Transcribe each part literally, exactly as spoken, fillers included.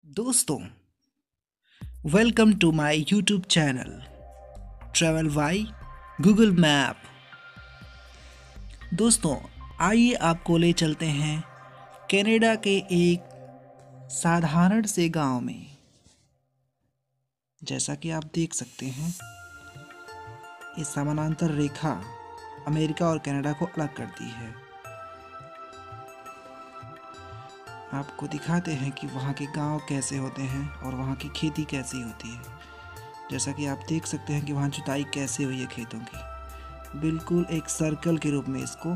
दोस्तों, welcome to my YouTube channel travel by Google map. दोस्तों, आइए आपको ले चलते हैं कनाडा के एक साधारण से गांव में। जैसा कि आप देख सकते हैं, इस समानांतर रेखा अमेरिका और कनाडा को अलग करती है। आपको दिखाते हैं कि वहाँ के गांव कैसे होते हैं और वहाँ की खेती कैसी होती है। जैसा कि आप देख सकते हैं कि वहाँ जुताई कैसे हुई है खेतों की, बिल्कुल एक सर्कल के रूप में। इसको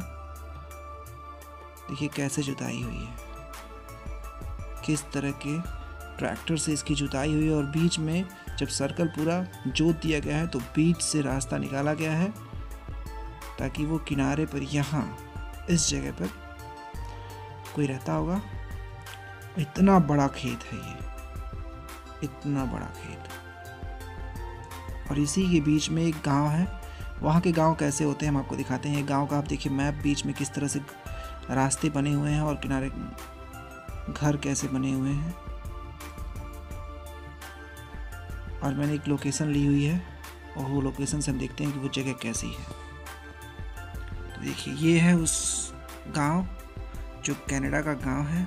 देखिए कैसे जुताई हुई है, किस तरह के ट्रैक्टर से इसकी जुताई हुई है। और बीच में जब सर्कल पूरा जोत दिया गया है तो बीच से रास्ता निकाला गया है ताकि वो किनारे पर, यहाँ इस जगह पर कोई रहता होगा। इतना बड़ा खेत है ये, इतना बड़ा खेत, और इसी के बीच में एक गांव है। वहाँ के गांव कैसे होते हैं हम आपको दिखाते हैं। गांव का आप देखिए मैप, बीच में किस तरह से रास्ते बने हुए हैं और किनारे घर कैसे बने हुए हैं। और मैंने एक लोकेशन ली हुई है और वो लोकेशन से हम देखते हैं कि वो जगह कैसी है। तो देखिए ये है उस गांव जो कनाडा का गांव है।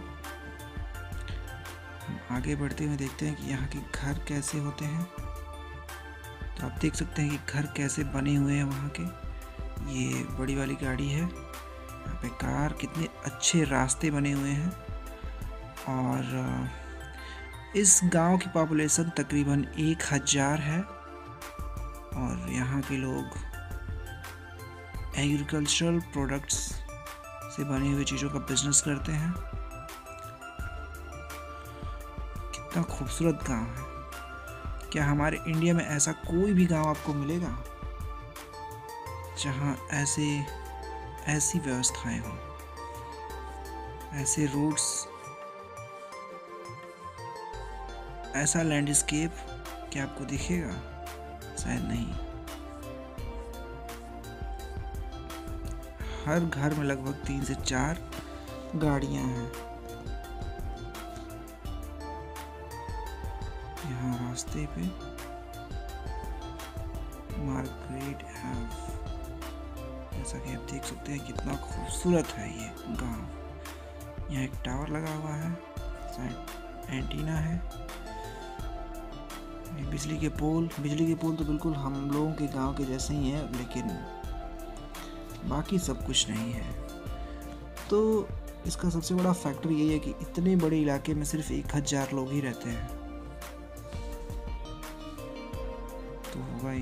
हम आगे बढ़ते हुए देखते हैं कि यहाँ के घर कैसे होते हैं। तो आप देख सकते हैं कि घर कैसे बने हुए हैं वहाँ के। ये बड़ी वाली गाड़ी है, यहाँ पे कार, कितने अच्छे रास्ते बने हुए हैं। और इस गांव की पॉपुलेशन तकरीबन एक हज़ार है और यहाँ के लोग एग्रीकल्चरल प्रोडक्ट्स से बने हुए चीज़ों का बिजनेस करते हैं। कितना खूबसूरत गांव है। क्या हमारे इंडिया में ऐसा कोई भी गांव आपको मिलेगा जहां ऐसे ऐसी व्यवस्थाएं हों, ऐसे रोड्स, ऐसा लैंडस्केप? क्या आपको दिखेगा? शायद नहीं। हर घर में लगभग तीन से चार गाड़ियां हैं। यहाँ रास्ते पे मार्गरेट एव, जैसा कि आप देख सकते हैं कितना खूबसूरत है ये गांव। यहाँ एक टावर लगा हुआ है, शायद एंटीना है। ये बिजली के पोल, बिजली के पोल तो बिल्कुल हम लोगों के गांव के जैसे ही है, लेकिन बाकी सब कुछ नहीं है। तो इसका सबसे बड़ा फैक्टर यही है कि इतने बड़े इलाके में सिर्फ एक हजार लोग ही रहते हैं। तो भाई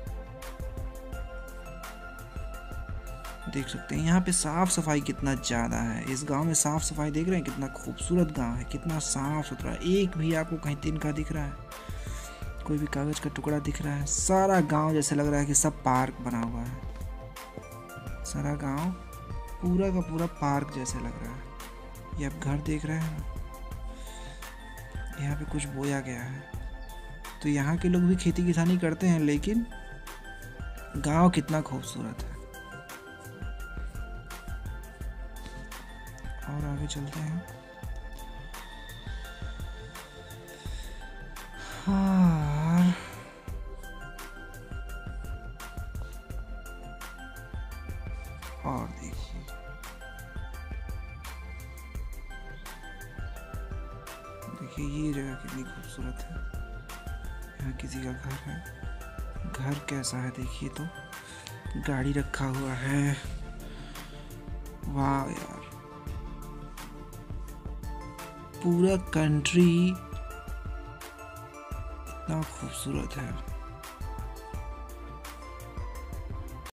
देख सकते हैं यहाँ पे साफ सफाई कितना ज़्यादा है। इस गांव में साफ सफाई देख रहे हैं, कितना खूबसूरत गांव है, कितना साफ सुथरा। एक भी आपको कहीं तिनका दिख रहा है, कोई भी कागज का टुकड़ा दिख रहा है? सारा गांव जैसे लग रहा है कि सब पार्क बना हुआ है। सारा गांव पूरा का पूरा पार्क जैसे लग रहा है। ये आप घर देख रहे हैं ना, यहाँ पे कुछ बोया गया है। तो यहाँ के लोग भी खेती किसानी करते हैं, लेकिन गांव कितना खूबसूरत है। और आगे चलते हैं। हाँ, और देखिए देखिए ये जगह कितनी खूबसूरत है। यहाँ किसी का घर है। घर कैसा है देखिए, तो गाड़ी रखा हुआ है। वाह यार, पूरा कंट्री इतना खूबसूरत है।